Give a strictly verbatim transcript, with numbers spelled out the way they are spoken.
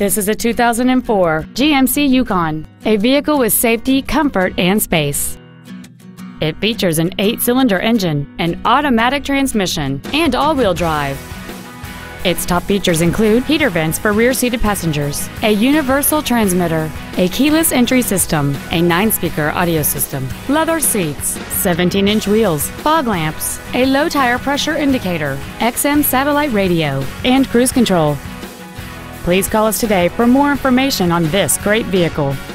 This is a two thousand four G M C Yukon, a vehicle with safety, comfort, and space. It features an eight-cylinder engine, an automatic transmission, and all-wheel drive. Its top features include heater vents for rear-seated passengers, a universal transmitter, a keyless entry system, a nine-speaker audio system, leather seats, seventeen inch wheels, fog lamps, a low tire pressure indicator, X M satellite radio, and cruise control. Please call us today for more information on this great vehicle.